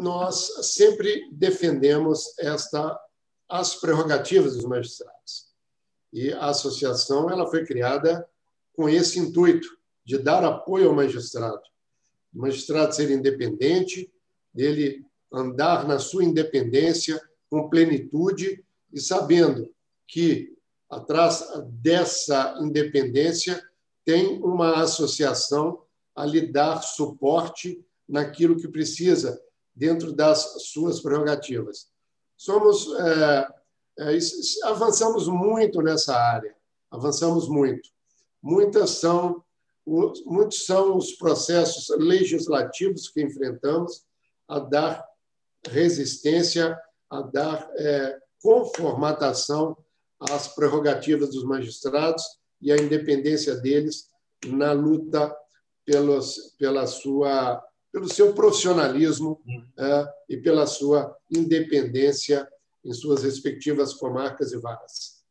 nós sempre defendemos as prerrogativas dos magistrados. E a associação ela foi criada com esse intuito de dar apoio ao magistrado. O magistrado ser independente, dele andar na sua independência com plenitude e sabendo que, atrás dessa independência, tem uma associação a lhe dar suporte naquilo que precisa, dentro das suas prerrogativas. Avançamos muito nessa área, avançamos muito. Muitos são os processos legislativos que enfrentamos a dar resistência, a dar conformatação às prerrogativas dos magistrados e à independência deles na luta pelo seu profissionalismo e pela sua independência em suas respectivas comarcas e varas.